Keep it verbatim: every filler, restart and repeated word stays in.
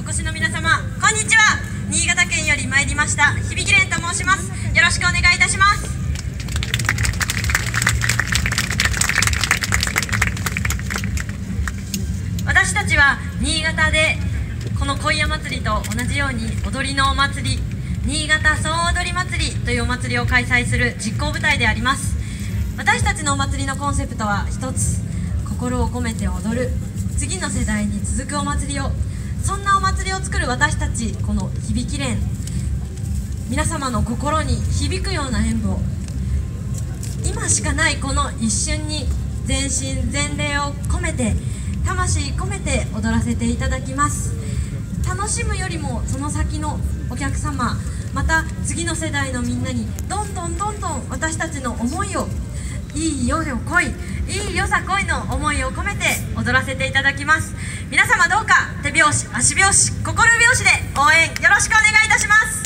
越しの皆様、こんにちは。新潟県より参りました響蓮と申します。よろしくお願いいたします。私たちは新潟でこの恋屋祭りと同じように踊りのお祭り、新潟総踊り祭りというお祭りを開催する実行部隊であります。私たちのお祭りのコンセプトは一つ、心を込めて踊る、次の世代に続くお祭りを。そんなお祭りを作る私たち、この響蓮、皆様の心に響くような演舞を今しかないこの一瞬に全身全霊を込めて、魂込めて踊らせていただきます。楽しむよりもその先のお客様、また次の世代のみんなにどんどんどんどん私たちの思いを、いいよよ恋、いいよさ恋の思いを込めて踊らせていただきます。皆様どうか手拍子、足拍子、心拍子で応援よろしくお願いいたします。